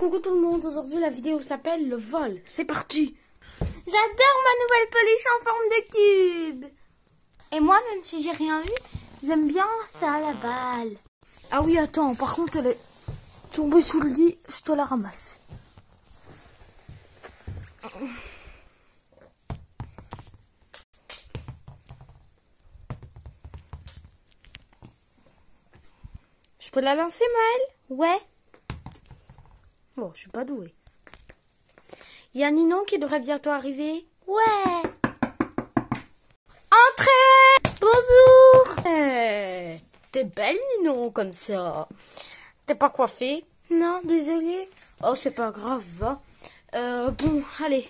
Coucou tout le monde, aujourd'hui la vidéo s'appelle le vol. C'est parti. J'adore ma nouvelle peluche en forme de cube. Et moi, même si j'ai rien vu, j'aime bien ça, la balle. Ah oui, attends, par contre elle est tombée sous le lit, je te la ramasse. Je peux la lancer, Maëlle? Ouais. Bon, je suis pas douée. Il y a Ninon qui devrait bientôt arriver. Ouais. Entrez! Bonjour. T'es belle, Ninon, comme ça. T'es pas coiffée? Non, désolée. Oh, c'est pas grave, va. Bon, allez.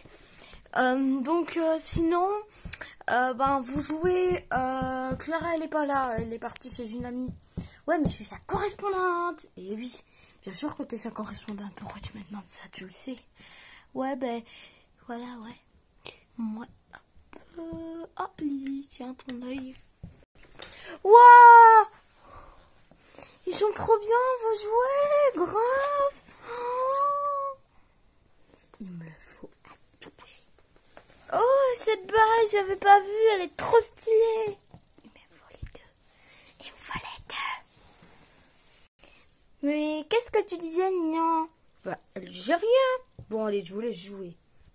Sinon, vous jouez. Clara, elle est pas là. Elle est partie chez une amie. Ouais, mais je suis sa correspondante. Et oui, bien sûr que t'es sa correspondante. Pourquoi tu me demandes ça? Tu le sais. Ouais, ben, voilà, ouais. Moi, oh, Lily, tiens ton œil. Waouh! Ils sont trop bien, vos jouets, grave. Oh, il me le faut à tout prix. Oh, cette balle, j'avais pas vu, elle est trop stylée. Il me faut les deux. Il me faut les deux. Mais qu'est-ce que tu disais, Ninon? Bah, j'ai rien. Bon, allez, je vous laisse jouer.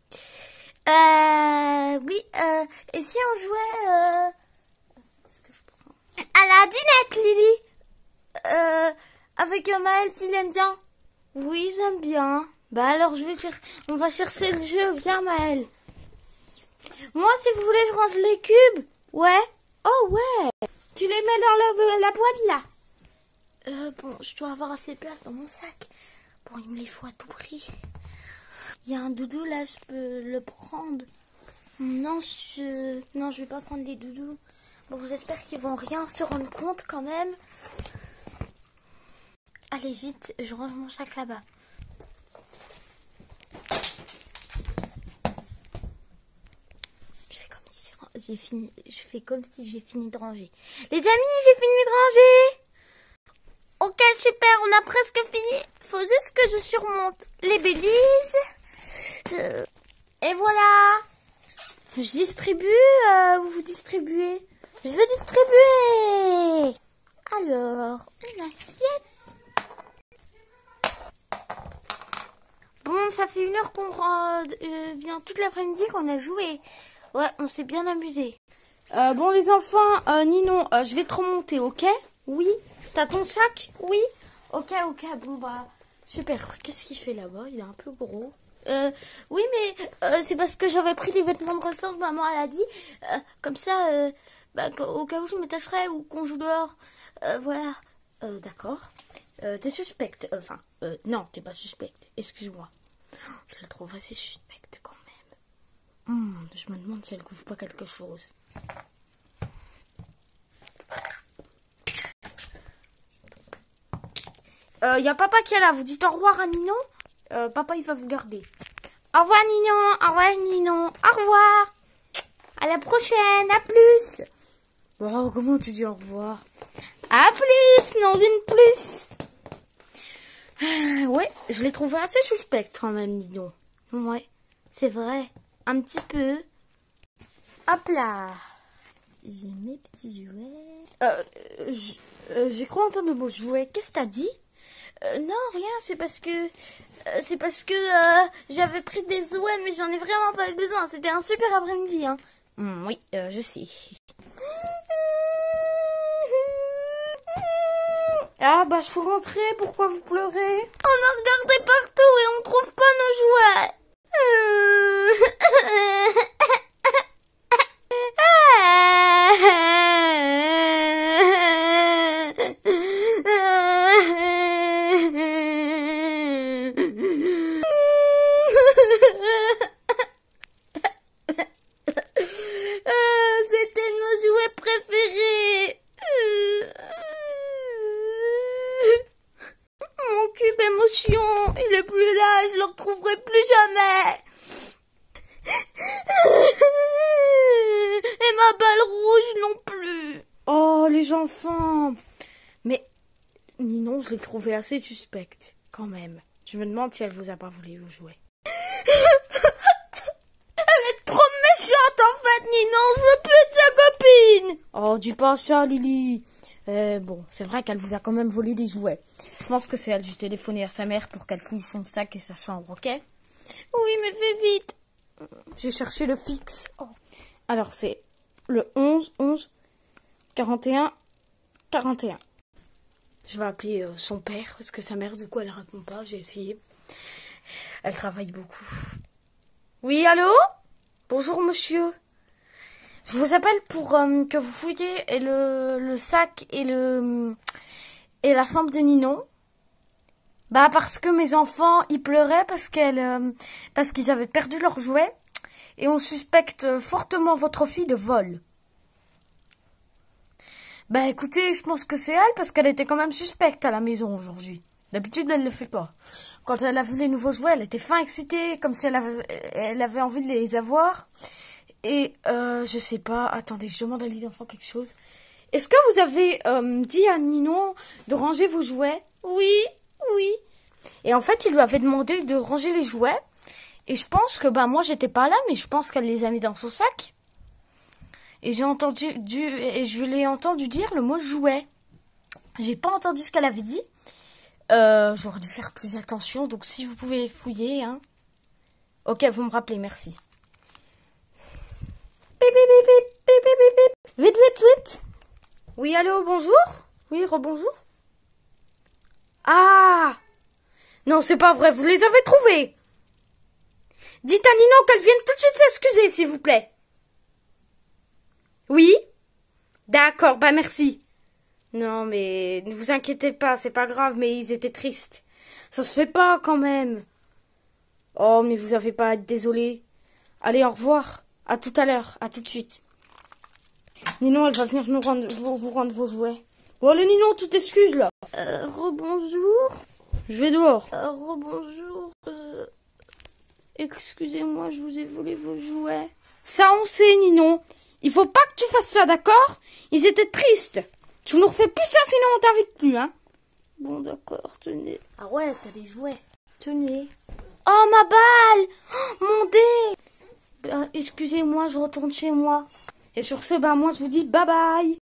Oui, et si on jouait, qu'est-ce que je prends? À la dinette, Lily. Avec Maëlle, s'il aime bien. Oui, j'aime bien. Bah alors, on va chercher le jeu. Viens, Maëlle. Moi, si vous voulez, je range les cubes. Ouais. Oh, ouais. Tu les mets dans la boîte, là. Bon, je dois avoir assez de place dans mon sac. Bon, il me les faut à tout prix. Il y a un doudou, là, je peux le prendre. Non, je vais pas prendre les doudous. Bon, j'espère qu'ils vont rien se rendre compte quand même. Allez, vite, je range mon sac là-bas. Je fais comme si j'ai fini de ranger. Les amis, j'ai fini de ranger. Ok, super, on a presque fini. Faut juste que je surmonte les bêtises. Et voilà. Je distribue, vous distribuez. Je veux distribuer. Alors, une assiette. Bon, ça fait 1 heure qu'on vient toute l'après-midi qu'on a joué. Ouais, on s'est bien amusé. Bon, les enfants, Ninon, je vais te remonter, ok? Oui. T'as ton sac? Oui. Ok, bon, bah, super. Qu'est-ce qu'il fait là-bas? Il est un peu gros. Oui, mais c'est parce que j'avais pris des vêtements de rechange, maman, elle a dit. Comme ça, au cas où je me tâcherais ou qu'on joue dehors. Voilà. D'accord. T'es suspecte. Non, t'es pas suspecte. Excuse-moi. Je la trouve assez suspecte quand même. Je me demande si elle couvre pas quelque chose. Y a papa qui est là. Vous dites au revoir à Ninon. Papa, il va vous garder. Au revoir, Ninon. Au revoir, Ninon. Au revoir. À la prochaine. À plus. Bon, comment tu dis au revoir? À plus. Non, une plus. Ouais, je l'ai trouvé assez suspecte quand même, Ninon. Ouais, c'est vrai. Un petit peu. Hop là. J'ai mes petits jouets. J'ai cru entendre le mot jouet. Qu'est-ce que t'as dit? Non, rien. C'est parce que j'avais pris des jouets, mais j'en ai vraiment pas eu besoin. C'était un super après-midi, hein. Oui, je sais. Ah bah je suis rentrée, pourquoi vous pleurez? On a regardé partout et on trouve pas nos jouets. C'était nos jouets préférés. Mon cube émotion, il est plus là, je le retrouverai plus jamais. Et ma balle rouge non plus. Oh les enfants. Mais Ninon, je l'ai trouvée assez suspecte quand même. Je me demande si elle vous a pas volé vos jouets. Elle est trop méchante en fait, Ninon. Je veux plus être sa copine. Oh, dis pas ça, Lily. Bon, c'est vrai qu'elle vous a quand même volé des jouets. Je pense que c'est elle. J'ai téléphoné à sa mère pour qu'elle fouille son sac et sa chambre, ok? Oui, mais fais vite. J'ai cherché le fixe. Oh. Alors, c'est le 11, 11, 41, 41. Je vais appeler son père, parce que sa mère, du coup, elle répond pas. J'ai essayé. Elle travaille beaucoup. Oui, allô? Bonjour, monsieur. Je vous appelle pour que vous fouilliez le sac et la chambre de Ninon. Bah, parce que mes enfants, ils pleuraient parce qu'ils avaient perdu leurs jouets. Et on suspecte fortement votre fille de vol. Bah, écoutez, je pense que c'est elle parce qu'elle était quand même suspecte à la maison aujourd'hui. D'habitude, elle ne le fait pas. Quand elle a vu les nouveaux jouets, elle était fin excitée, comme si elle avait envie de les avoir. Et, je sais pas, attendez, je demande à les enfants quelque chose. Est-ce que vous avez dit à Ninon de ranger vos jouets? Oui, oui. Et en fait, il lui avait demandé de ranger les jouets. Et je pense que, bah, moi, j'étais pas là, mais je pense qu'elle les a mis dans son sac. Et je l'ai entendu dire le mot jouet. J'ai pas entendu ce qu'elle avait dit. J'aurais dû faire plus attention, donc si vous pouvez fouiller, hein. Ok, vous me rappelez, merci. Bip, bip, bip, bip, bip, bip, bip. Vite, vite, vite. Oui, allô, bonjour? Oui, rebonjour. Ah! Non, c'est pas vrai, vous les avez trouvés. Dites à Ninon qu'elle vienne tout de suite s'excuser, s'il vous plaît. Oui? D'accord, bah merci. Non, mais ne vous inquiétez pas, c'est pas grave, mais ils étaient tristes. Ça se fait pas quand même. Oh, mais vous avez pas à être désolé. Allez, au revoir. À tout à l'heure, à tout de suite. Ninon, elle va venir vous rendre vos jouets. Bon, allez, Ninon, tu t'excuses là. Rebonjour. Je vais dehors. Rebonjour. Excusez-moi, je vous ai volé vos jouets. Ça, on sait, Ninon. Il faut pas que tu fasses ça, d'accord? Ils étaient tristes. Tu nous refais plus ça, sinon on t'invite plus, hein? Bon, d'accord, tenez. Ah ouais, t'as des jouets. Tenez. Oh, ma balle! Oh, mon dé! Excusez-moi, je retourne chez moi. Et sur ce, ben moi, je vous dis bye bye.